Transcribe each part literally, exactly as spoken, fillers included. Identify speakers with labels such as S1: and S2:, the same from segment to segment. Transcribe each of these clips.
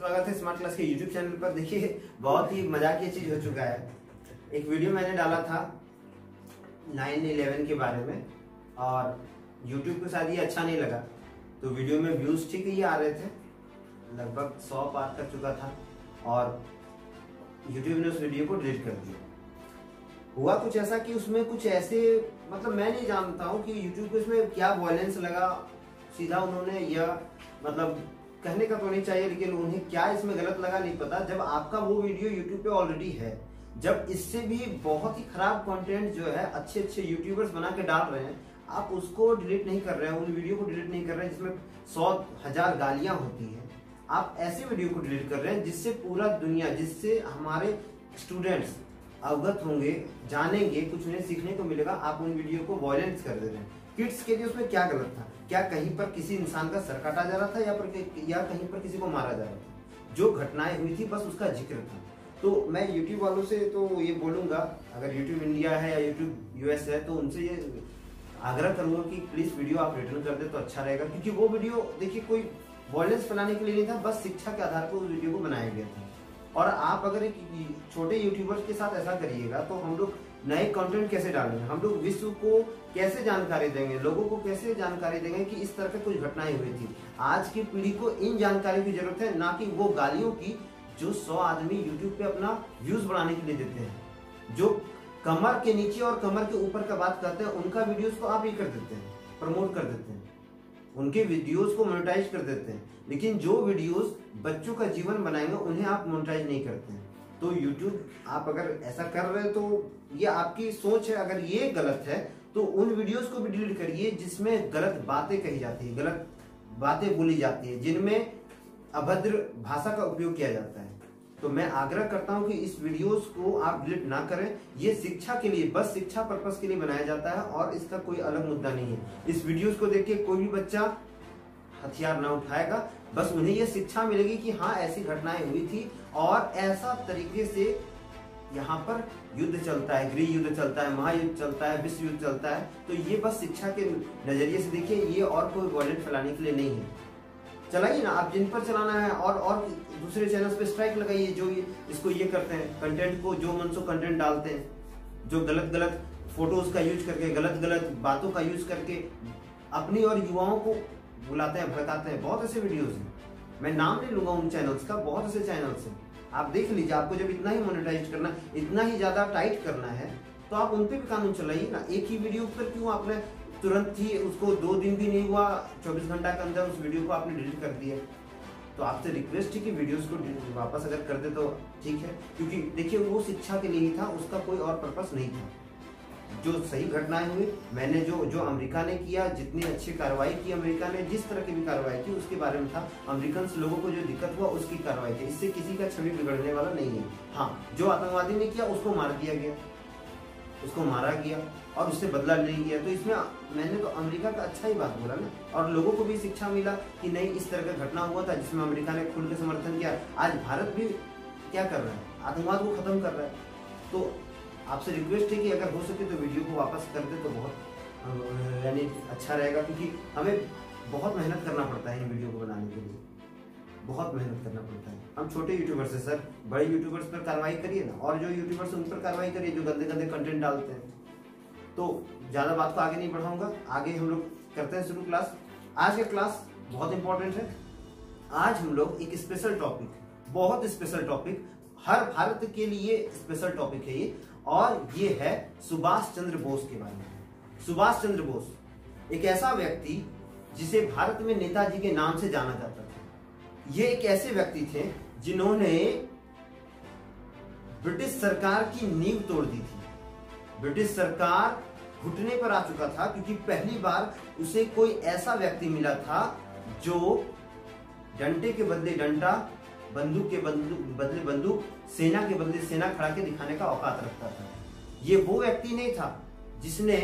S1: स्वागत है smart class के यूट्यूब चैनल पर। देखिए बहुत ही मजाकिया चीज हो चुका है। एक वीडियो मैंने डाला था नाइन इलेवन के बारे में और यूट्यूब को शायद ये अच्छा नहीं लगा, तो वीडियो में व्यूज ठीक ही आ रहे थे, लगभग सौ पार कर चुका था और यूट्यूब ने उस वीडियो को डिलीट कर दिया। हुआ कुछ ऐसा कि उसमें कुछ ऐसे, मतलब मैं नहीं जानता हूँ कि यूट्यूब को इसमें क्या वायलेंस लगा, सीधा उन्होंने यह मतलब कहने का तो नहीं चाहिए, लेकिन उन्हें क्या इसमें गलत लगा नहीं पता। जब आपका वो वीडियो यूट्यूब पे ऑलरेडी है, जब इससे भी बहुत ही खराब कंटेंट जो है अच्छे अच्छे यूट्यूबर्स बना के डाल रहे हैं, आप उसको डिलीट नहीं कर रहे हैं, उन वीडियो को डिलीट नहीं कर रहे हैं जिसमें सौ हजार गालियां होती हैं। आप ऐसे वीडियो को डिलीट कर रहे हैं जिससे पूरा दुनिया, जिससे हमारे स्टूडेंट्स अवगत होंगे, जानेंगे, कुछ उन्हें सीखने को मिलेगा। आप उन वीडियो को वायलेंस कर दे रहे हैं। किड्स के लिए उसमें क्या गलत था? क्या कहीं पर किसी इंसान का सर काटा जा रहा था या पर या कहीं पर किसी को मारा जा रहा था? जो घटनाएं हुई थी बस उसका जिक्र था। तो मैं यूट्यूब वालों से तो ये बोलूंगा, अगर यूट्यूब इंडिया है या यूट्यूब यूएस है, तो उनसे ये आग्रह करूंगा कि प्लीज वीडियो आप रिटर्न कर दे तो अच्छा रहेगा। क्योंकि वो वीडियो देखिए कोई वायलेंस फैलाने के लिए नहीं था, बस शिक्षा के आधार पर उस वीडियो को बनाया गया था। और आप अगर एक छोटे यूट्यूबर्स के साथ ऐसा करिएगा तो हम लोग नए कंटेंट कैसे डालेंगे, हम लोग विश्व को कैसे जानकारी देंगे, लोगों को कैसे जानकारी देंगे कि इस तरह की कुछ घटनाएं हुई थी। आज की पीढ़ी को इन जानकारी की जरूरत है, ना कि वो गालियों की जो सौ आदमी यूट्यूब पे अपना व्यूज बढ़ाने के लिए देते हैं। जो कमर के नीचे और कमर के ऊपर का बात करते हैं, उनका वीडियोस को आप ही कर देते हैं, प्रमोट कर देते हैं, उनके वीडियोस को मोनेटाइज कर देते हैं। लेकिन जो वीडियोस बच्चों का जीवन बनाएंगे उन्हें आप मोनेटाइज नहीं करते हैं। तो यूट्यूब आप अगर ऐसा कर रहे हैं तो ये आपकी सोच है। अगर ये गलत है तो उन वीडियोस को भी डिलीट करिए जिसमें गलत बातें कही जाती है, गलत बातें बोली जाती है, जिनमें अभद्र भाषा का उपयोग किया जाता है। तो मैं आग्रह करता हूं कि इस वीडियोस को आप डिलीट ना करें। ये शिक्षा के लिए, बस शिक्षा पर्पस के लिए बनाया जाता है और इसका कोई अलग मुद्दा नहीं है। इस वीडियोस को देख के कोई भी बच्चा हथियार ना उठाएगा, बस उन्हें यह शिक्षा मिलेगी कि हाँ ऐसी घटनाएं हुई थी और ऐसा तरीके से यहाँ पर युद्ध चलता है, गृह युद्ध चलता है, महायुद्ध चलता है, विश्व युद्ध चलता है। तो ये बस शिक्षा के नजरिए से देखिए, ये और कोई वायलेंस फैलाने के लिए नहीं है। चलाइए ना, आप जिन पर चलाना है और और दूसरे चैनल्स पे स्ट्राइक लगाइए जो ये, इसको ये करते हैं, कंटेंट को जो मन सो कंटेंट डालते हैं, जो गलत गलत फोटोज का यूज करके, गलत गलत बातों का यूज करके अपनी और युवाओं को बुलाते हैं, भड़काते हैं। बहुत ऐसे वीडियोस हैं, मैं नाम नहीं लूंगा उन चैनल्स का, बहुत ऐसे चैनल्स हैं। आप देख लीजिए, आपको जब इतना ही मोनेटाइज करना, इतना ही ज्यादा टाइट करना है तो आप उन पे भी कानून चलाइए ना। एक ही वीडियो पर क्यों आपने तुरंत ही, उसको दो दिन भी नहीं हुआ, चौबीस घंटा के अंदर उस वीडियो को आपने डिलीट कर दिया। तो आपसे रिक्वेस्ट है कि वीडियोस को वापस अगर कर दे तो ठीक है, क्योंकि देखिए वो शिक्षा के लिए ही था, उसका कोई और पर्पस नहीं था। जो सही घटनाएं हुई, मैंने जो जो अमेरिका ने किया, जितनी अच्छी कार्रवाई की अमेरिका ने, जिस तरह की भी कार्रवाई की उसके बारे में था। अमेरिकन लोगों को जो दिक्कत हुआ उसकी कार्रवाई थी, इससे किसी का छवि बिगड़ने वाला नहीं है। हाँ, जो आतंकवादी ने किया उसको मार दिया गया, उसको मारा गया और उससे बदला नहीं गया। तो इसमें मैंने तो अमेरिका का अच्छा ही बात बोला ना, और लोगों को भी शिक्षा मिला कि नहीं, इस तरह का घटना हुआ था जिसमें अमेरिका ने खुल के समर्थन किया। आज भारत भी क्या कर रहा है, आतंकवाद को खत्म कर रहा है। तो आपसे रिक्वेस्ट है कि अगर हो सके तो वीडियो को वापस कर दे तो बहुत यानी अच्छा रहेगा, क्योंकि हमें बहुत मेहनत करना पड़ता है इन वीडियो को बनाने के लिए, बहुत मेहनत करना पड़ता है। हम छोटे यूट्यूबर्स हैं सर, बड़े यूट्यूबर्स पर कार्रवाई करिए ना, और जो यूट्यूबर्स उन पर कार्रवाई करिए जो गंदे गंदे कंटेंट डालते हैं। तो ज्यादा बात को आगे नहीं बढ़ाऊंगा, आगे हम लोग करते हैं शुरू क्लास। आज का क्लास बहुत इंपॉर्टेंट है। आज हम लोग एक स्पेशल टॉपिक, बहुत स्पेशल टॉपिक, हर भारत के लिए स्पेशल टॉपिक है ये, और ये है सुभाष चंद्र बोस के बारे में। सुभाष चंद्र बोस एक ऐसा व्यक्ति जिसे भारत में नेताजी के नाम से जाना जाता था। ये एक ऐसे व्यक्ति थे जिन्होंने ब्रिटिश सरकार की नींव तोड़ दी थी। ब्रिटिश सरकार घुटने पर आ चुका था, क्योंकि पहली बार उसे कोई ऐसा व्यक्ति मिला था जो डंडे के बदले डंडा, बंदूक के बदले बंदूक, सेना के बदले सेना खड़ा के दिखाने का औकात रखता था। ये वो व्यक्ति नहीं था जिसने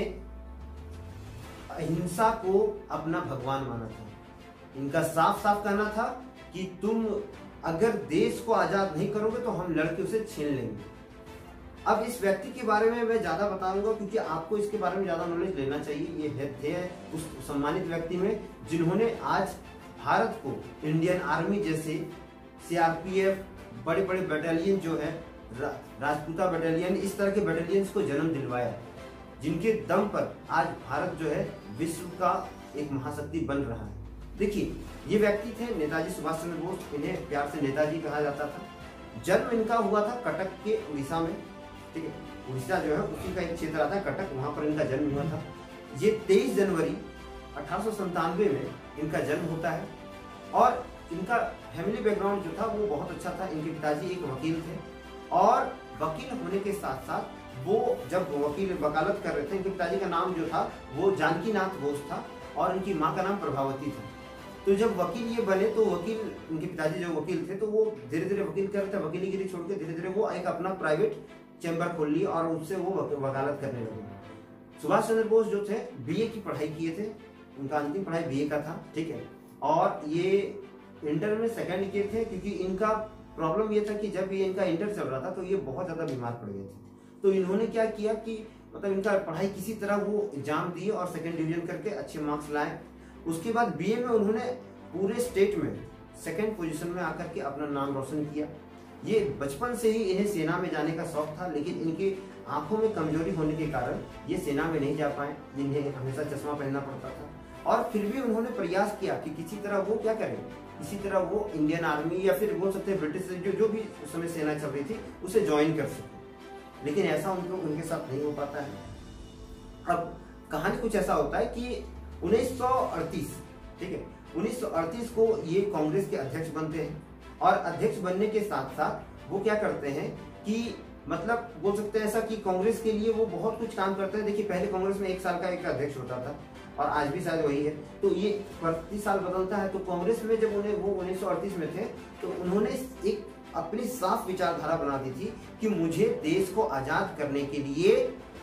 S1: अहिंसा को अपना भगवान माना था। इनका साफ साफ कहना था कि तुम अगर देश को आजाद नहीं करोगे तो हम लड़के उसे छीन लेंगे। अब इस व्यक्ति के बारे में मैं ज्यादा बताऊंगा क्योंकि आपको इसके बारे में ज्यादा नॉलेज लेना चाहिए। ये थे उस सम्मानित व्यक्ति में जिन्होंने आज भारत को इंडियन आर्मी जैसे सीआरपीएफ, बड़े बड़े बटालियन जो है रा, राजपूता बटालियन, इस तरह के बटालियंस को जन्म दिलवाया, जिनके दम पर आज भारत जो है विश्व का एक महाशक्ति बन रहा है। देखिए, ये व्यक्ति थे नेताजी सुभाष चंद्र बोस, इन्हें प्यार से नेताजी कहा जाता था। जन्म इनका हुआ था कटक के उड़ीसा में, ठीक है, उड़ीसा जो है उसी का एक क्षेत्र आता है कटक, वहां पर इनका जन्म हुआ था। ये तेईस जनवरी अठारह सौ संतानवे में इनका जन्म होता है। और इनका फैमिली बैकग्राउंड जो था वो बहुत अच्छा था। इनके पिताजी एक वकील थे और वकील होने के साथ साथ वो जब वकील वकालत कर रहे थे, इनके पिताजी का नाम जो था वो जानकी नाथ बोस था और इनकी माँ का नाम प्रभावती था। तो जब वकील ये बने तो वकील, इनके पिताजी जो वकील थे, तो वो धीरे धीरे वकील कर रहे थे, वकीलीगिरी छोड़ के धीरे धीरे वो एक अपना प्राइवेट चैम्बर खोल ली और उससे वो वकालत करने लगे। सुभाष चंद्र बोस जो थे बीए की पढ़ाई किए थे, उनका अंतिम पढ़ाई बीए का था, ठीक है। और ये इंटर में सेकंड किए थे, क्योंकि इनका प्रॉब्लम ये था कि जब ये इनका इंटर चल रहा था तो ये बहुत ज्यादा बीमार पड़ गए थे। तो इन्होंने क्या किया कि मतलब इनका पढ़ाई किसी तरह वो एग्जाम दिए और सेकंड डिवीजन करके अच्छे मार्क्स लाए। उसके बाद बीए में उन्होंने पूरे स्टेट में सेकंड पोजीशन में आकर के अपना नाम रोशन किया। ये बचपन से ही इन्हें सेना में जाने का शौक था, लेकिन इनकी आंखों में कमजोरी होने के कारण ये सेना में नहीं जा पाए, जिन्हें हमेशा चश्मा पहनना पड़ता था। और फिर भी उन्होंने प्रयास किया कि किसी तरह वो क्या करें, किसी तरह वो इंडियन आर्मी या फिर बोल सकते हैं ब्रिटिश जो जो भी उस समय सेना चल रही थी उसे ज्वाइन कर सके, लेकिन ऐसा उनको उनके साथ नहीं हो पाता है। अब कहानी कुछ ऐसा होता है कि उन्नीस सौ अड़तीस, ठीक है, उन्नीस सौ अड़तीस को ये कांग्रेस के अध्यक्ष बनते हैं और अध्यक्ष बनने के साथ साथ वो क्या करते हैं कि मतलब बोल सकते हैं ऐसा कि कांग्रेस के लिए वो बहुत कुछ काम करते हैं। देखिए, पहले कांग्रेस में एक साल का एक अध्यक्ष होता था और आज भी शायद वही है, तो ये प्रति साल बदलता है। तो कांग्रेस में जब उन्हें वो उन्नीस सौ अड़तीस में थे तो उन्होंने एक अपनी साफ विचारधारा बना दी थी कि मुझे देश को आजाद करने के लिए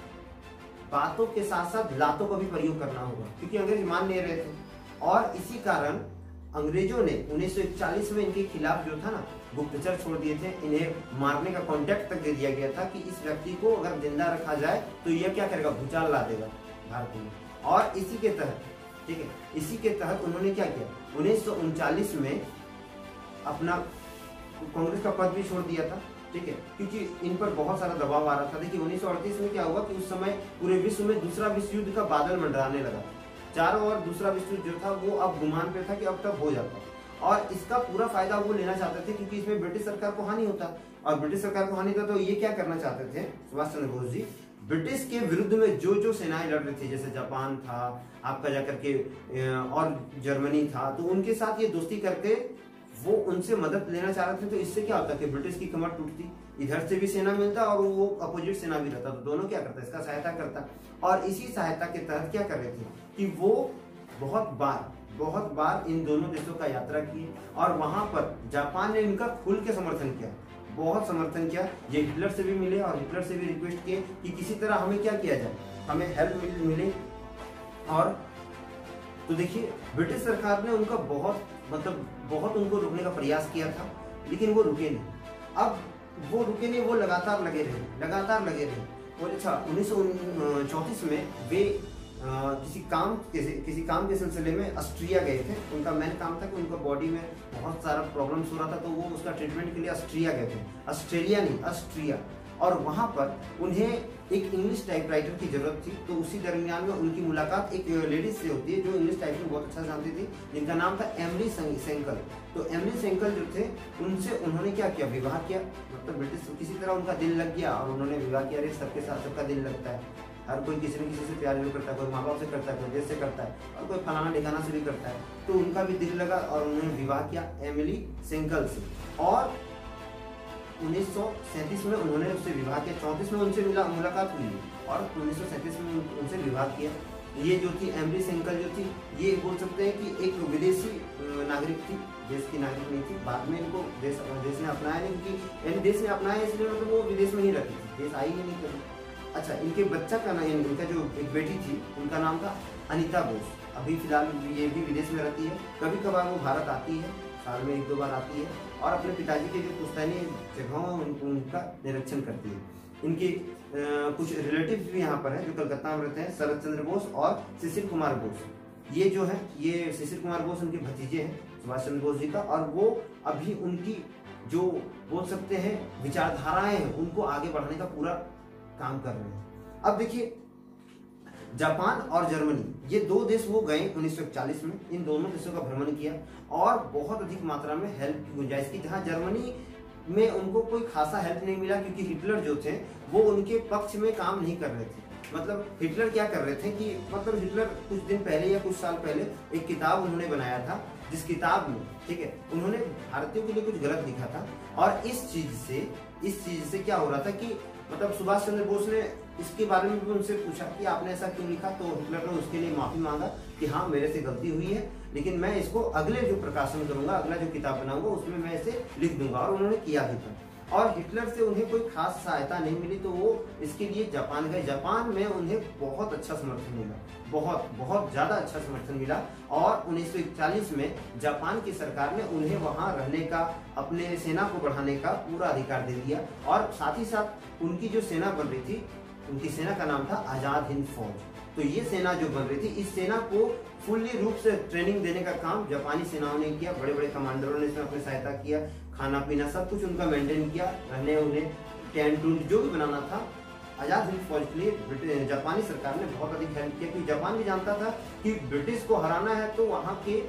S1: बातों के साथ साथ लातों का भी प्रयोग करना होगा, क्योंकि अंग्रेज मान नहीं रहे थे। और इसी कारण अंग्रेजों ने उन्नीस सौ इकतालीस में इनके खिलाफ जो था ना गुप्तचर छोड़ दिए थे, इन्हें मारने का कॉन्ट्रैक्ट तक दे दिया गया था कि इस व्यक्ति को अगर जिंदा रखा जाए तो यह क्या करेगा, भूचाल ला देगा भारत में। और इसी के तहत, ठीक है, इसी के तहत उन्होंने क्या किया, उन्नीस सौ उनचालीस में अपना कांग्रेस का पद भी छोड़ दिया था, ठीक है, क्योंकि इन पर बहुत सारा दबाव आ रहा था। देखिए, उन्नीस सौ अड़तीस में क्या हुआ कि उस समय पूरे विश्व में दूसरा विश्व युद्ध का बादल मंडराने लगा, चारों ओर दूसरा विश्व युद्ध जो था वो अब गुमान पे था कि अब तक हो जाता, और इसका पूरा फायदा वो लेना चाहते थे क्योंकि इसमें ब्रिटिश सरकार को हानि होता, और ब्रिटिश सरकार को हानि होता तो ये क्या करना चाहते थे सुभाष चंद्र बोस जी, ब्रिटिश के विरुद्ध में जो जो सेनाएं लड़ रही थी, जैसे जापान था आपका जाकर के और जर्मनी था, तो उनके साथ ये दोस्ती करके वो उनसे मदद लेना चाह रहे थे। तो इससे क्या होता कि ब्रिटिश की कमर टूटती, इधर से भी सेना मिलता और वो अपोजिट सेना भी रहता, तो दोनों क्या करता, इसका सहायता करता। और इसी सहायता के तहत क्या कर रहे थे कि वो बहुत बार बहुत बार इन दोनों देशों का यात्रा की और वहां पर जापान ने इनका खुल के समर्थन किया, बहुत समर्थन किया। ये हिटलर से भी मिले और हिटलर से भी रिक्वेस्ट किए कि किसी तरह हमें क्या किया जाए, हमें हेल्प मिले। और तो देखिए, ब्रिटिश सरकार ने उनका बहुत मतलब बहुत उनको रोकने का प्रयास किया था, लेकिन वो रुके नहीं। अब वो रुके नहीं, वो लगातार लगे रहे लगातार लगे रहे और अच्छा उन्नीस सौ चौंतीस में वे आ, किसी काम किसी किसी काम के सिलसिले में ऑस्ट्रिया गए थे। उनका मेन काम था कि उनका बॉडी में बहुत सारा प्रॉब्लम्स हो रहा था, तो वो उसका ट्रीटमेंट के लिए ऑस्ट्रिया गए थे, ऑस्ट्रेलिया नहीं ऑस्ट्रिया। और वहां पर उन्हें एक इंग्लिश टाइपराइटर की जरूरत थी, तो उसी दरमियान में उनकी मुलाकात एक लेडीज से होती है जो इंग्लिश टाइपिंग बहुत अच्छा जानती थी, जिनका नाम था एमरी सेंकल। तो एमरी सेंकल जो थे उनसे उन्होंने क्या किया, विवाह किया। मतलब ब्रिटिश किसी तरह उनका दिल लग गया और उन्होंने विवाह किया। अरे सबके साथ सबका दिल लगता है, हर कोई किसी न किसी से प्यार भी करता है, कोई माँ बाप से करता है, कोई देश से करता है और कोई फलाना ठिकाना से भी करता है। तो उनका भी दिल लगा और उन्होंने विवाह किया एमिली सेंकल से। और उन्नीस सौ सैंतीस में उन्होंने उससे विवाह किया, चौंतीस में उनसे मिला मुलाकात हुई और उन्नीस सौ सैंतीस में उनसे विवाह किया। ये जो थी एमरी सेंकल जो थी, ये बोल सकते हैं कि एक विदेशी नागरिक थी, देश की नागरिक नहीं थी। बाद में इनको देश देश ने अपनाया नहीं, क्योंकि देश ने अपनाया इसलिए मतलब वो विदेश में ही रहती थी, देश आई ही नहीं कभी। अच्छा, इनके बच्चा का नाम, इनका जो एक बेटी थी उनका नाम था अनीता बोस। अभी फिलहाल ये भी विदेश में रहती है, कभी कभार वो भारत आती है, साल में एक दो बार आती है और अपने पिताजी के जो पुश्तैनी जगहों उन, उनका निरीक्षण करती है। इनके आ, कुछ रिलेटिव्स भी यहाँ पर हैं जो कलकत्ता में रहते हैं, शरद चंद्र बोस और शिशिर कुमार बोस। ये जो है ये शिशिर कुमार बोस उनके भतीजे हैं सुभाष चंद्र बोस जी का, और वो अभी उनकी जो बोल सकते हैं विचारधाराएं हैं उनको आगे बढ़ाने का पूरा काम कर रहे हैं। अब देखिए जापान और जर्मनी ये दो देश वो गए उन्नीस सौ इकतालीस में, इन दोनों देशों का भ्रमण किया और बहुत अधिक मात्रा में हेल्प की गुंजाइश की। जहां जर्मनी में उनको कोई खासा हेल्प नहीं मिला क्योंकि हिटलर जो थे वो उनके पक्ष में काम नहीं कर रहे थे। मतलब हिटलर क्या कर रहे थे कि मतलब हिटलर कुछ दिन पहले या कुछ साल पहले एक किताब उन्होंने बनाया था, जिस किताब में ठीक है उन्होंने भारतीयों के लिए कुछ गलत लिखा था, और इस चीज से इस चीज से क्या हो रहा था कि मतलब सुभाष चंद्र बोस ने इसके बारे में भी उनसे पूछा कि आपने ऐसा क्यों लिखा, तो हिटलर ने उसके लिए माफी मांगा कि हाँ मेरे से गलती हुई है, लेकिन मैं इसको अगले जो प्रकाशन करूंगा, अगला जो किताब बनाऊंगा उसमें मैं इसे लिख दूंगा, और उन्होंने किया भी था। और हिटलर से उन्हें कोई खास सहायता नहीं मिली तो वो इसके लिए जापान गए। जापान में उन्हें बहुत अच्छा समर्थन मिला, बहुत बहुत ज्यादा अच्छा समर्थन मिला, और उन्नीस सौ इकतालीस में जापान की सरकार ने उन्हें वहां रहने का, अपने सेना को बढ़ाने का पूरा अधिकार दे दिया। और साथ ही साथ उनकी जो सेना बन रही थी, उनकी सेना का नाम था आजाद हिंद फौज। तो ये सेना जो बन रही थी, इस सेना को फुल्ली रूप से ट्रेनिंग देने का काम जापानी सेनाओं ने किया। बड़े बड़े कमांडरों ने इसमें अपनी सहायता किया, खाना पीना सब कुछ उनका मेंटेन किया, रहने उन्हें टेंट उंट जो भी बनाना था आजाद हिंद फौज के लिए जापानी सरकार ने बहुत अधिक हेल्प किया, क्योंकि जापान भी जानता था कि ब्रिटिश को हराना है तो वहाँ के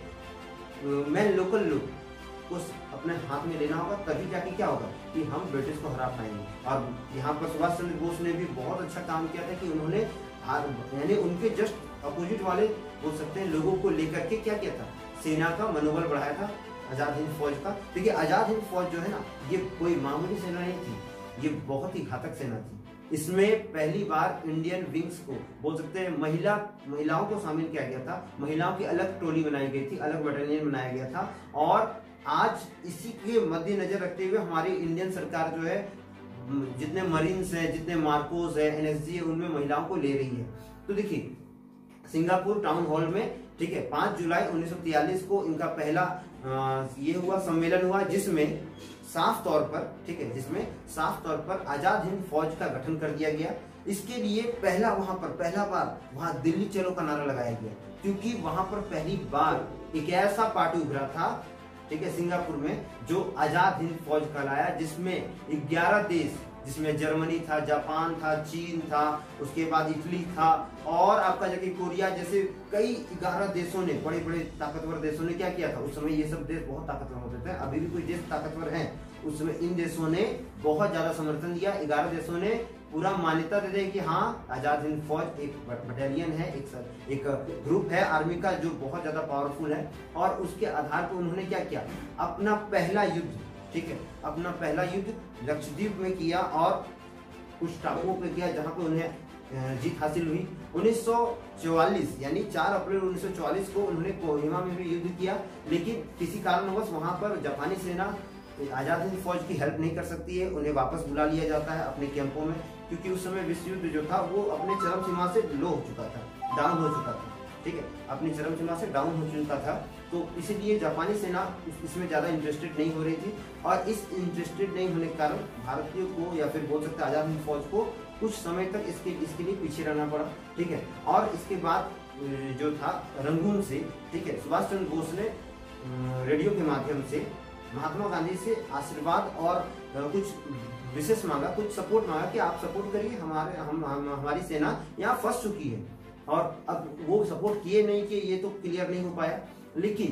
S1: मेन लोकल लोग को अपने हाथ में लेना होगा, तभी जाके क्या होगा कि हम ब्रिटिश को हरा पाएंगे। और यहाँ पर सुभाष चंद्र बोस ने भी बहुत अच्छा काम किया था कि उन्होंने यानी उनके जस्ट अपोजिट वाले बोल सकते हैं लोगों को लेकर के क्या किया था, सेना का मनोबल बढ़ाया था आजाद हिंद फौज का। देखिए आजाद हिंद फौज जो है ना, ये कोई मामूली सेना नहीं थी, ये बहुत ही घातक सेना थी। इसमें पहली बार इंडियन विंग्स को बोल सकते हैं महिला महिलाओं को शामिल किया गया था, महिलाओं की अलग टोली बनाई गई थी, अलग बटालियन बनाया गया था। और आज इसी के मद्देनजर रखते हुए हमारी इंडियन सरकार जो है जितने मरीन्स हैं, जितने मार्कोस है, एनएसजी है, उनमें महिलाओं को ले रही है। तो देखिए सिंगापुर टाउन हॉल में ठीक है पाँच जुलाई उन्नीस सौ तियालीस को इनका पहला आ, ये हुआ सम्मेलन हुआ, जिसमें साफ तौर पर ठीक है जिसमें साफ तौर पर आजाद हिंद फौज का गठन कर दिया गया। इसके लिए पहला वहां पर पहला बार वहां दिल्ली चलो का नारा लगाया गया, क्योंकि वहां पर पहली बार एक ऐसा पार्टी उभरा था ठीक है सिंगापुर में जो आजाद हिंद फौज कहलाया, जिसमें ग्यारह देश, जिसमें जर्मनी था, जापान था, चीन था, उसके बाद इटली था, और आपका जबकि कोरिया जैसे कई ग्यारह देशों ने, बड़े बड़े ताकतवर देशों ने क्या किया था। उस समय ये सब देश बहुत ताकतवर होते थे, अभी भी कोई देश ताकतवर है, उस समय इन देशों ने बहुत ज्यादा समर्थन दिया। ग्यारह देशों ने पूरा मान्यता दे दे कि हाँ आजाद हिंद फौज एक बटालियन है, एक सर, एक ग्रुप है आर्मी का जो बहुत ज्यादा पावरफुल है। और उसके आधार पर उन्होंने क्या किया, अपना पहला युद्ध ठीक है अपना पहला युद्ध लक्षद्वीप में किया और कुछ टापुओं पे किया, जहां पे उन्हें जीत हासिल हुई। उन्नीस सौ चौवालीस यानी चार अप्रैल उन्नीस सौ चौवालीस को उन्होंने कोहिमा में भी युद्ध किया, लेकिन किसी कारणवश वहां पर जापानी सेना आजाद हिंद फौज की हेल्प नहीं कर सकती है, उन्हें वापस बुला लिया जाता है अपने कैंपों में, क्योंकि उस समय विश्व युद्ध जो था वो अपने चरम सीमा से लो हो चुका था, डाउन हो चुका था ठीक है अपनी चरम सीमा से डाउन हो चुका था। तो इसीलिए जापानी सेना इसमें ज्यादा इंटरेस्टेड नहीं हो रही थी, और इस इंटरेस्टेड नहीं होने के कारण भारतीयों को या फिर बोल सकते आजाद हिंद फौज को कुछ समय तक इसके इसके लिए पीछे रहना पड़ा ठीक है। और इसके बाद जो था रंगून से ठीक है सुभाष चंद्र बोस ने रेडियो के माध्यम से महात्मा गांधी से आशीर्वाद और कुछ विशेष मांगा, कुछ सपोर्ट मांगा कि आप सपोर्ट करिए, हमारे हम, हम हमारी सेना यहाँ फंस चुकी है। और अब वो सपोर्ट किए नहीं कि ये तो क्लियर नहीं हो पाया, लेकिन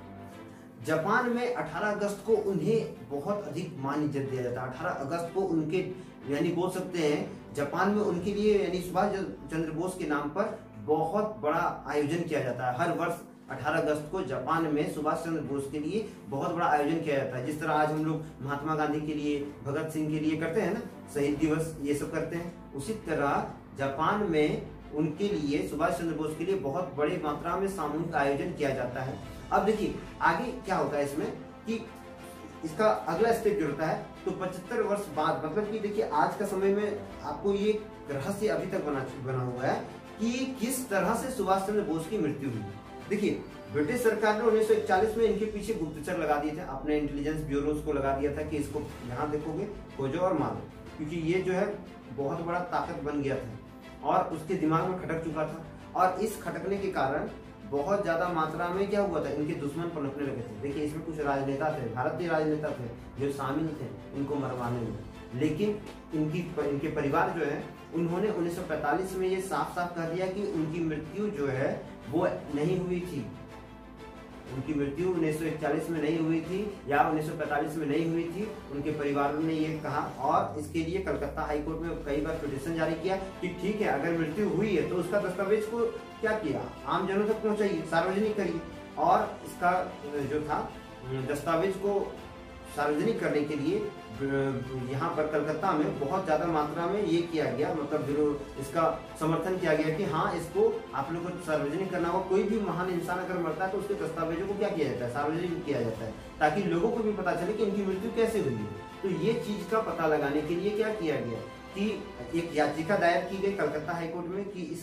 S1: जापान में अठारह अगस्त को उन्हें बहुत अधिक मान इज्जत दिया जाता है। अठारह अगस्त को उनके यानी बोल सकते हैं जापान में उनके लिए यानी सुभाष चंद्र बोस के नाम पर बहुत बड़ा आयोजन किया जाता है। हर वर्ष अठारह अगस्त को जापान में सुभाष चंद्र बोस के लिए बहुत बड़ा आयोजन किया जाता है। जिस तरह आज हम लोग महात्मा गांधी के लिए, भगत सिंह के लिए करते हैं ना शहीद दिवस, ये सब करते हैं, उसी तरह जापान में उनके लिए, सुभाष चंद्र बोस के लिए बहुत बड़ी मात्रा में सामूहिक आयोजन किया जाता है। अब देखिए आगे क्या होता है इसमें कि इसका अगला स्टेप जो होता है तो पचहत्तर वर्ष बाद, मतलब कि देखिए आज का समय में आपको ये रहस्य अभी तक बना बना हुआ है कि किस तरह से सुभाष चंद्र बोस की मृत्यु हुई। देखिए ब्रिटिश सरकार ने उन्नीस सौ इकतालीस में इनके पीछे गुप्तचर लगा दिए थे, अपने इंटेलिजेंस ब्यूरोज को लगा दिया था कि इसको यहाँ देखोगे खोजो और मारो, क्योंकि ये जो है बहुत बड़ा ताकत बन गया था और उसके दिमाग में खटक चुका था। और इस खटकने के कारण बहुत ज्यादा मात्रा में क्या हुआ था, इनके दुश्मन पनपने लगे थे। देखिए इसमें कुछ राजनेता थे, भारतीय राजनेता थे जो शामिल थे इनको मरवाने में, लेकिन इनकी इनके परिवार जो है उन्होंने उन्नीस सौ पैंतालीस में ये साफ साफ कर दिया कि उनकी मृत्यु जो है वो नहीं हुई थी, उनकी मृत्यु उन्नीस सौ इकतालीस में नहीं हुई थी या उन्नीस सौ पैंतालीस में नहीं हुई थी। उनके परिवार ने ये कहा और इसके लिए कलकत्ता हाई कोर्ट में कई बार पिटीशन जारी किया कि ठीक है अगर मृत्यु हुई है तो उसका दस्तावेज को क्या किया, आम जनों तक पहुंचाइए, सार्वजनिक करिए। और इसका जो था दस्तावेज को सार्वजनिक करने के लिए यहाँ पर कलकत्ता में बहुत ज्यादा मात्रा में ये किया गया, मतलब इसका समर्थन किया गया कि हाँ इसको आप लोग को सार्वजनिक करना होगा। कोई भी महान इंसान अगर मरता है तो उसके दस्तावेजों को क्या किया जाता है, सार्वजनिक किया जाता है, ताकि लोगों को भी पता चले कि इनकी मृत्यु कैसे हुई है। तो ये चीज का पता लगाने के लिए क्या किया गया कि एक याचिका दायर की गई कलकत्ता हाईकोर्ट में कि इस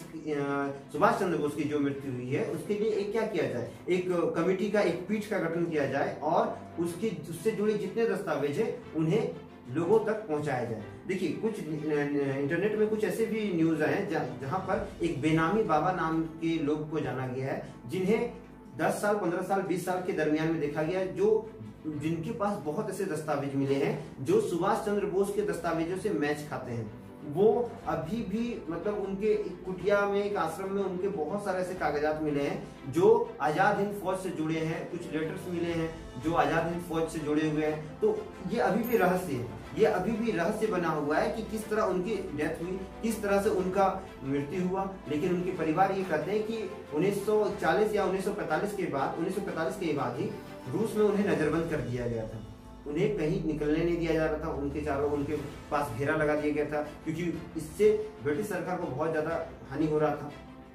S1: सुभाष चंद्र बोस की जो मृत्यु हुई है उसके लिए एक क्या किया जाए, एक कमेटी का, एक पीठ का गठन किया जाए और उसके उससे जुड़े जितने दस्तावेज है उन्हें लोगों तक पहुंचाया जाए। देखिए कुछ इंटरनेट में कुछ ऐसे भी न्यूज हैं जहां पर एक बेनामी बाबा नाम के लोग को जाना गया है जिन्हें दस साल, पंद्रह साल, बीस साल के दरमियान में देखा गया, जो जिनके पास बहुत ऐसे दस्तावेज मिले हैं जो सुभाष चंद्र बोस के दस्तावेजों से मैच खाते हैं। वो अभी भी मतलब उनके एक कुटिया में, एक आश्रम में उनके बहुत सारे ऐसे कागजात मिले हैं जो आजाद हिंद फौज से जुड़े हैं, कुछ लेटर्स मिले हैं जो आजाद हिंद फौज से जुड़े हुए हैं। तो ये अभी भी रहस्य है, ये अभी भी रहस्य बना हुआ है कि किस तरह उनकी डेथ हुई, किस तरह से उनका मृत्यु हुआ। लेकिन उनके परिवार ये कहते हैं कि उन्नीस सौ चालीस या उन्नीस सौ पैंतालीस के बाद उन्नीस सौ पैंतालीस के बाद ही रूस में उन्हें नजरबंद कर दिया गया था, उन्हें कहीं निकलने नहीं दिया जा रहा था, उनके चारों उनके पास घेरा लगा दिया गया था क्योंकि इससे ब्रिटिश सरकार को बहुत ज्यादा हानि हो रहा था।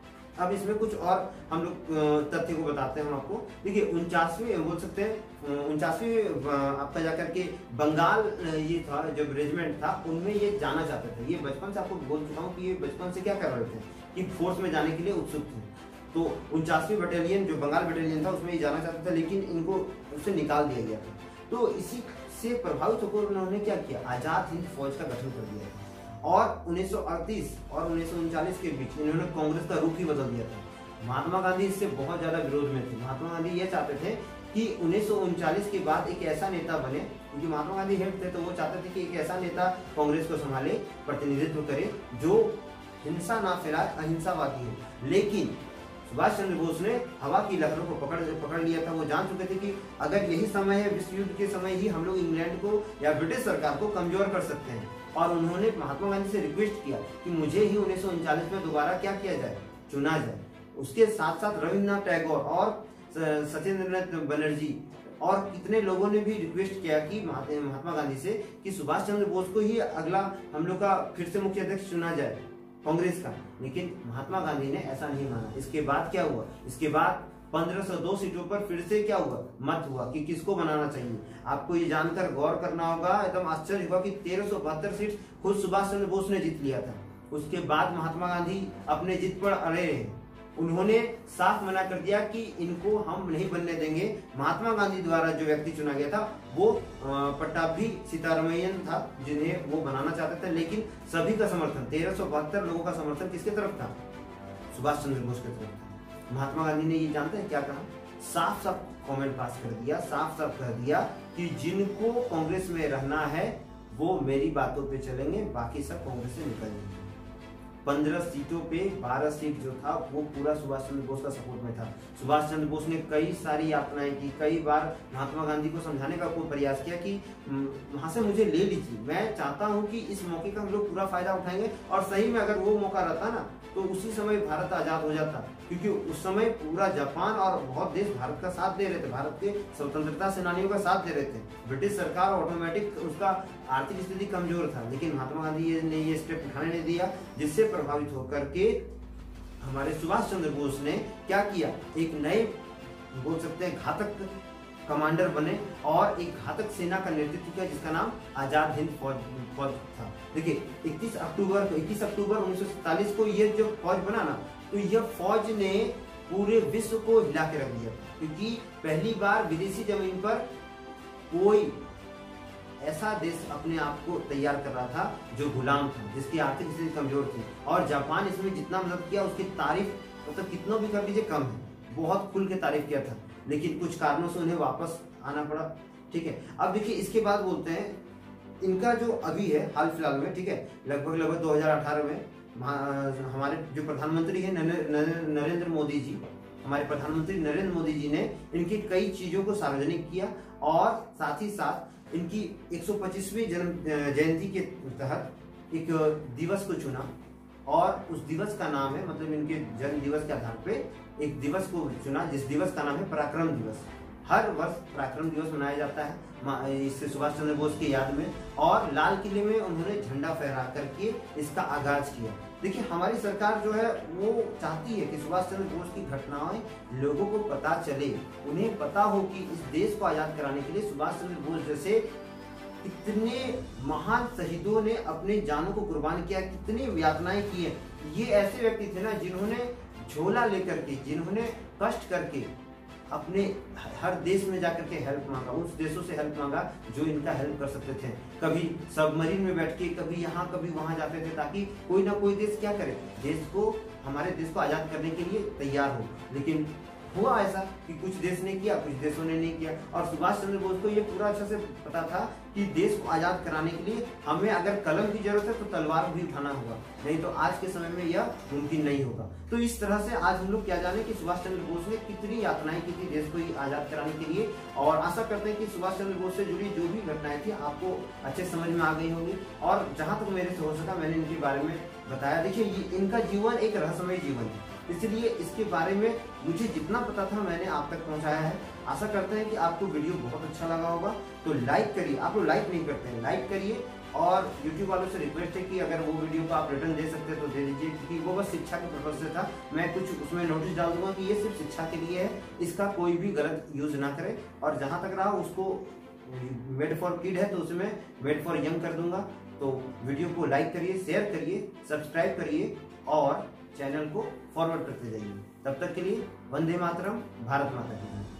S1: अब इसमें कुछ और हम लोग तथ्य को बताते हैं हम आपको। देखिए उनचासवीं बोल सकते हैं उनचासवीं आपका जाकर के बंगाल ये था जब रेजिमेंट था उनमें ये जाना चाहते थे। ये बचपन से आपको बोल चुका हूँ कि ये बचपन से क्या कर रहे थे कि फोर्स में जाने के लिए उत्सुक थे। तो उनचासवीं बटालियन जो बंगाल बटालियन था उसमें ये जाना चाहता था लेकिन इनको उससे निकाल दिया गया था। तो इसी से प्रभावित होकर उन्होंने क्या किया, आजाद हिंद फौज का गठन कर दिया और उन्नीस सौ अड़तीस और उन्नीस सौ उनचालीस के बीच इन्होंने कांग्रेस का रुख ही बदल दिया था। महात्मा गांधी इससे बहुत ज्यादा विरोध में थे। महात्मा गांधी ये चाहते थे कि उन्नीस सौ उनचालीस के बाद एक ऐसा नेता बने, क्योंकि महात्मा गांधी हेड थे तो वो चाहते थे कि एक ऐसा नेता कांग्रेस को संभाले, प्रतिनिधित्व करे जो हिंसा ना फैलाए, अहिंसावादी हो। लेकिन सुभाष चंद्र बोस ने हवा की लहरों को पकड़ पकड़ लिया था। वो जान चुके थे कि अगर यही समय है, विश्व युद्ध के समय ही हम लोग इंग्लैंड को या ब्रिटिश सरकार को कमजोर कर सकते हैं। और उन्होंने महात्मा गांधी से रिक्वेस्ट किया कि मुझे ही उन्नीस सौ उनचालीस में दोबारा क्या किया जाए, चुना जाए। उसके साथ साथ रविन्द्रनाथ टैगोर और सत्येंद्रनाथ बनर्जी और कितने लोगों ने भी रिक्वेस्ट किया कि महात्मा गांधी से कि सुभाष चंद्र बोस को ही अगला हम लोग का फिर से मुख्य अध्यक्ष चुना जाए कांग्रेस का। लेकिन महात्मा गांधी ने ऐसा नहीं माना। इसके बाद क्या हुआ, इसके बाद पंद्रह सौ दो सीटों पर फिर से क्या हुआ, मत हुआ कि किसको बनाना चाहिए। आपको ये जानकर गौर करना होगा, एकदम आश्चर्य होगा कि तेरह सौ बहत्तर सीट खुद सुभाष चंद्र बोस ने जीत लिया था। उसके बाद महात्मा गांधी अपने जिद पर अड़े रहे। उन्होंने साफ मना कर दिया कि इनको हम नहीं बनने देंगे। महात्मा गांधी द्वारा जो व्यक्ति चुना गया था वो पट्टाभी सीतारामैयन था जिन्हें वो बनाना चाहते थे। लेकिन सभी का समर्थन, तेरह सौ बहत्तर लोगों का समर्थन किसके तरफ था, सुभाष चंद्र बोस की तरफ था। महात्मा गांधी ने ये जानते हैं क्या कहा, साफ साफ कमेंट पास कर दिया, साफ साफ कह दिया कि जिनको कांग्रेस में रहना है वो मेरी बातों पे चलेंगे, बाकी सब कांग्रेस से निकल जाएंगे। पंद्रह सीटों पे बारह सीट जो था वो पूरा सुभाष चंद्र बोस का सपोर्ट में था। सुभाष चंद्र बोस ने कई सारी यातनाएं की, कई बार महात्मा गांधी को समझाने का कोई प्रयास किया कि वहां से मुझे ले लीजिए, मैं चाहता हूं कि इस मौके का हम लोग पूरा फायदा उठाएंगे। और सही में अगर वो मौका रहता ना तो उसी समय भारत आजाद हो जाता, क्योंकि उस समय पूरा जापान और बहुत देश भारत का साथ दे रहे थे, भारत के स्वतंत्रता सेनानियों का साथ दे रहे थे। ब्रिटिश सरकार ऑटोमेटिक उसका आर्थिक स्थिति कमजोर था, लेकिन महात्मा गांधी ने ये स्टेप उठाने नहीं दिया, जिससे प्रभावित होकर के हमारे सुभाष चंद्र बोस ने क्या किया, एक नए बोल सकते हैं घातक कमांडर बने और एक घातक सेना का नेतृत्व किया जिसका नाम आजाद हिंद फौज फौज था। देखिए इकतीस अक्टूबर को इक्कीस अक्टूबर उन्नीस सौ सैंतालीस को ये जो फौज बना ना, तो यह फौज ने पूरे विश्व को हिला के रख दिया, क्योंकि पहली बार विदेशी जमीन पर कोई ऐसा देश अपने आप को तैयार कर रहा था जो गुलाम था, जिसकी आर्थिक स्थिति कमजोर थी। और जापान इसमें जितना मदद किया उसकी तारीफ मतलब कितना भी कर लीजिए कम है। बहुत खुल के तारीफ किया था, लेकिन कुछ कारणों से उन्हें वापस आना पड़ा। ठीक है, अब देखिए इसके बाद बोलते हैं इनका जो अभी है हाल फिलहाल में, ठीक है, लगभग लगभग दो हज़ार अठारह में हमारे जो प्रधानमंत्री है नरेंद्र मोदी जी, हमारे प्रधानमंत्री नरेंद्र मोदी जी ने इनकी कई चीजों को सार्वजनिक किया और साथ ही साथ इनकी एक सौ पच्चीसवीं जन्म जयंती के तहत एक दिवस को चुना और उस दिवस का नाम है, मतलब इनके जन्म दिवस के आधार पे एक दिवस को चुना जिस दिवस का नाम है पराक्रम दिवस। हर वर्ष पराक्रम दिवस मनाया जाता है इससे सुभाष चंद्र बोस की याद में, और लाल किले में उन्होंने झंडा फहरा करके इसका आगाज किया। देखिए हमारी सरकार जो है वो चाहती है कि सुभाष चंद्र बोस की घटनाएं लोगों को पता चले, उन्हें पता हो कि इस देश को आजाद कराने के लिए सुभाष चंद्र बोस जैसे कितने महान शहीदों ने अपने जानों को कुर्बान किया, कितनी यातनाएं की है। ये ऐसे व्यक्ति थे ना जिन्होंने झोला लेकर के, जिन्होंने कष्ट करके अपने हर देश में जाकर के हेल्प मांगा, उस देशों से हेल्प मांगा जो इनका हेल्प कर सकते थे। कभी सबमरीन में बैठ के, कभी यहाँ कभी वहां जाते थे ताकि कोई ना कोई देश क्या करे, देश को, हमारे देश को आजाद करने के लिए तैयार हो। लेकिन हुआ ऐसा कि कुछ देश ने किया, कुछ देशों ने नहीं किया। और सुभाष चंद्र बोस को ये पूरा अच्छा से पता था कि देश को आजाद कराने के लिए हमें अगर कलम की जरूरत है तो तलवार भी उठाना होगा, नहीं तो आज के समय में यह मुमकिन नहीं होगा। तो इस तरह से आज हम लोग क्या जाने कि सुभाष चंद्र बोस ने कितनी यातनाएं की थी देश को आजाद कराने के लिए। और आशा करते हैं कि सुभाष चंद्र बोस से जुड़ी जो भी घटनाएं थी आपको अच्छे समझ में आ गई होंगी, और जहां तक मेरे से हो सका मैंने इनके बारे में बताया। देखिए इनका जीवन एक रहस्यमय जीवन है, इसलिए इसके बारे में मुझे जितना पता था मैंने आप तक पहुंचाया है। आशा करते हैं कि आपको वीडियो बहुत अच्छा लगा होगा, तो लाइक करिए। आप लोग लाइक नहीं करते हैं, लाइक करिए। और यूट्यूब वालों से रिक्वेस्ट है कि अगर वो वीडियो को आप रिटर्न दे सकते हैं तो दे दीजिए, क्योंकि वो बस शिक्षा के पर्पज से था। मैं कुछ उसमें नोटिस डाल दूंगा कि ये सिर्फ शिक्षा के लिए है, इसका कोई भी गलत यूज ना करे। और जहां तक रहा उसको मेड फॉर किड है तो उसमें मेड फॉर यंग कर दूंगा। तो वीडियो को लाइक करिए, शेयर करिए, सब्सक्राइब करिए और चैनल को फॉरवर्ड करते जाइए। तब तक के लिए वंदे मातरम, भारत माता की जय।